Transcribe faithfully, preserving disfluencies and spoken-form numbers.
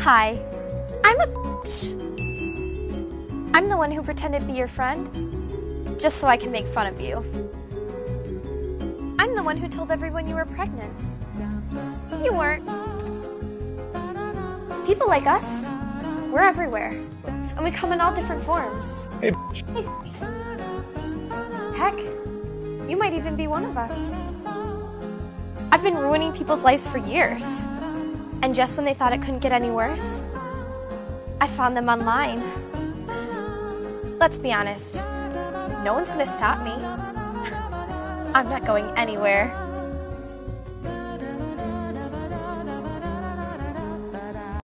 Hi, I'm a bitch. I'm the one who pretended to be your friend, just so I can make fun of you. I'm the one who told everyone you were pregnant. You weren't. People like us, we're everywhere, and we come in all different forms. Hey, bitch. Heck, you might even be one of us. I've been ruining people's lives for years, and just when they thought it couldn't get any worse, I found them online. Let's be honest, no one's gonna stop me. I'm not going anywhere.